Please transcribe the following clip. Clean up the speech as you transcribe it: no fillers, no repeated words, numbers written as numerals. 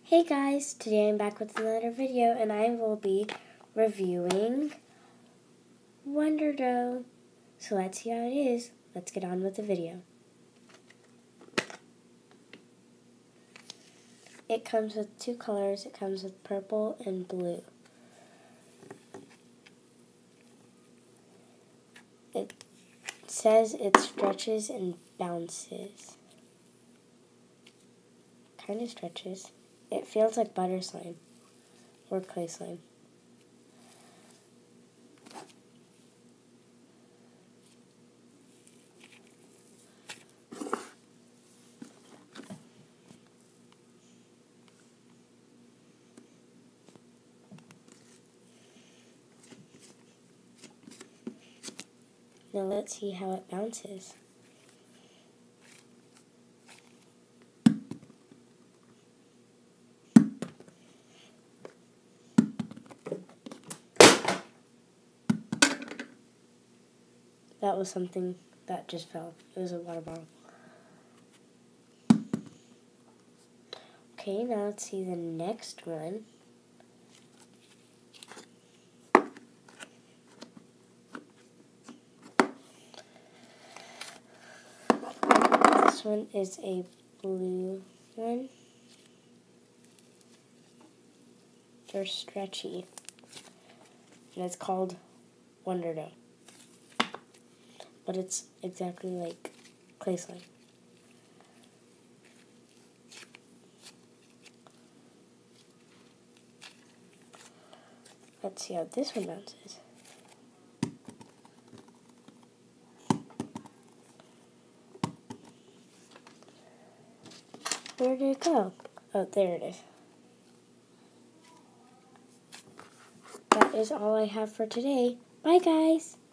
Hey guys, today I'm back with another video and I will be reviewing Wonder Dough. So let's see how it is. Let's get on with the video. It comes with two colors. It comes with purple and blue. It says it stretches and bounces. Kind of stretches. It feels like butter slime or clay slime. Now let's see how it bounces. That was something that just fell. It was a water bottle. Okay, now let's see the next one. This one is a blue one. They're stretchy. And it's called Wonder Dough. But it's exactly like clay slime. Let's see how this one bounces. Where did it go? Oh, there it is. That is all I have for today. Bye, guys!